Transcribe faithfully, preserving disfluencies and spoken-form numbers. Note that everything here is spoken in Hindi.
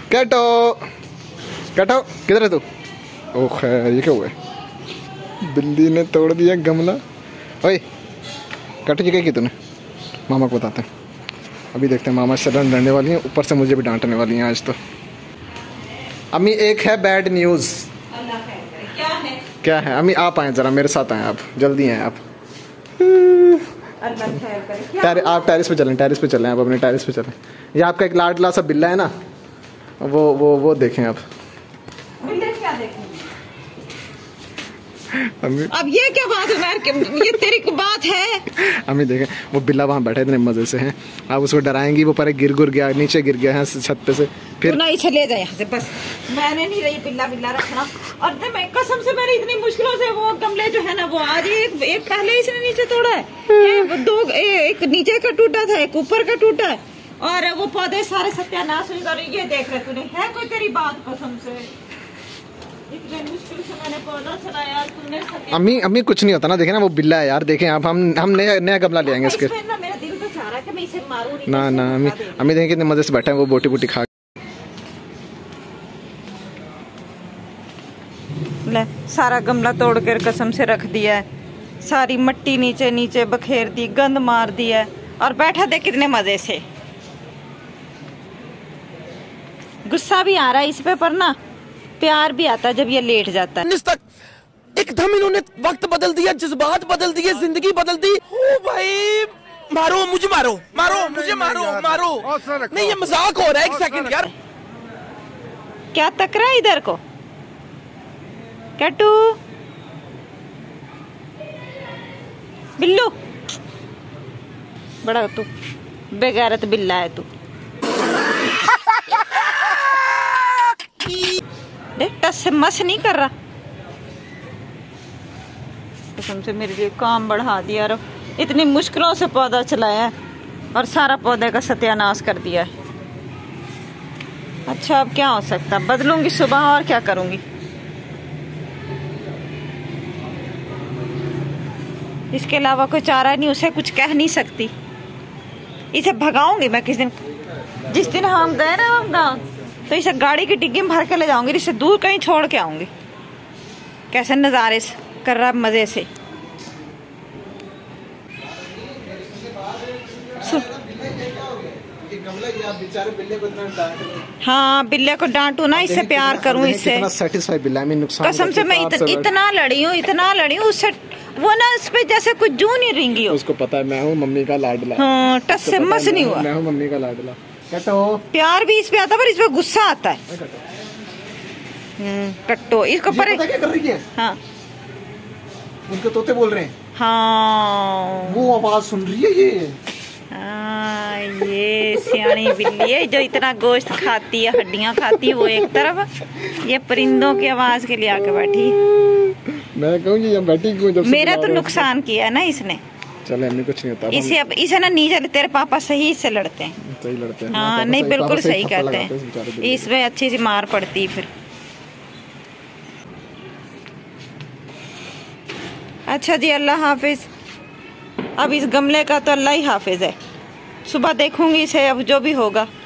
कैटो कैटो किधर है तू? ओ खैर ये क्या हुआ? बिल्ली ने तोड़ दिया गमला। ओए कैटो ये क्या की तूने? मामा को बताते हैं। अभी देखते हैं मामा शरण रहने वाली हैं, ऊपर से मुझे भी डांटने वाली हैं आज तो। अम्मी एक है बैड न्यूज़। क्या है? क्या है अम्मी? आप आए जरा मेरे साथ आए, आप जल्दी आए। आप टेर, आप टेरिस पे चलें, टेरिस पे चलें, आप अपने टेरिस पे चलें। ये आपका एक लाडला सा बिल्ला है ना, वो वो वो देखें आप। बिल्ला क्या देखें? अम्मी अब ये क्या बात है? ये तेरी को बात है? अम्मी देखें वो बिल्ला वहाँ बैठा इतने मजे से हैं, आप उसको डराएंगी, वो पर गिर गुर गया, नीचे गिर गया है छत पे से, फिर ना इसे ले जाए यहाँ से बस। मैंने नहीं रही बिल्ला बिल्ला रखना, और मैं कसम से मैंने इतनी मुश्किलों से वो गमले जो है ना वो आज एक, एक पहले इसने नीचे तोड़ा है, है दो ए, एक नीचे का टूटा था, एक ऊपर का टूटा है, और वो पौधे सारे सत्यानाश हुए। और ये देख रहे तूने, है कोई तेरी बात? कसम से इतने मुश्किल से मैंने पौधा चलाया, तूने अम्मी अम्मी कुछ नहीं होता ना, देखे ना वो बिल्ला है यार, देखें आप, हम हम नया नया गमला ले आएंगे इसके। मेरा दिल तो चाह रहा है कि मैं इसे मारूं नहीं। ना ना अम्मी अम्मी देखें कितने मजे से बैठा है वो, बोटी बोटी खा। ले सारा गमला तोड़ कर कसम से रख दिया है, सारी मिट्टी नीचे नीचे बखेर दी, गंद मार दिया है, और बैठा दे कितने मजे से। गुस्सा भी आ रहा है इस पे, पर ना प्यार भी आता है जब ये लेट जाता है। तक एकदम इन्होंने वक्त बदल दिया, जज्बात बदल दिए, जिंदगी बदल दी। ओ भाई मारो मुझे, मारो मारो मुझे, मारो मारो। नहीं ये मजाक हो रहा है, एक सेकंड यार। क्या तक रहा है इधर को? कटू बिल्लू, बड़ा तू बेगैरत बिल्ला है तू। देख टस से मस नहीं कर रहा, कसम से मेरे लिए काम बढ़ा दिया। और इतनी मुश्किलों से पौधा चलाया है और सारा पौधे का सत्यानाश कर दिया है। अच्छा अब क्या हो सकता, बदलूंगी सुबह और क्या करूंगी। इसके अलावा कोई चारा नहीं, उसे कुछ कह नहीं सकती। इसे भगाऊंगी मैं किस दिन, जिस दिन हम गए ना हम गाँव, तो इसे गाड़ी की डिग्गी में भर के ले जाऊंगी, इसे दूर कहीं छोड़ के आऊंगी। कैसे नजारे कर रहा मजे से। हाँ बिल्ले को डांटू ना, इससे प्यार करूं, इससे कसम से मैं इत, इतना लड़ी हूँ इतना लड़ी हूँ उससे, वो ना उस पे जैसे कुछ जू नहीं रिंगी हो। उसको पता है मैं हूँ मम्मी का लाडला। हाँ टस से मस नहीं हुआ, मैं हूँ मम्मी का लाडला। कट्टो प्यार भी इस पे आता है पर इस पे गुस्सा आता है। हम्म कट्टो इसको पर क्या कर रही है? हाँ उनके तोते बोल रहे हैं। हाँ वो आवाज सुन रही है ये। हाँ ये सियानी बिल्ली है जो इतना गोश्त खाती है, हड्डियां खाती है वो एक तरफ, ये परिंदों की आवाज के लिए आके बैठी। मैं कहूँगी ये बैठी क्यों? जब मेरा तो नुकसान किया ना इसने। चले हमें कुछ नहीं होता। इसे अब इसे ना नहीं चले, तेरे पापा सही से लड़ते हैं। सही लड़ते हैं। हाँ नहीं बिल्कुल सही कहते हैं, इसमें अच्छी सी मार पड़ती है फिर। अच्छा जी अल्लाह हाफिज। अब इस गमले का तो अल्लाह ही हाफिज है, सुबह देखूंगी इसे, अब जो भी होगा।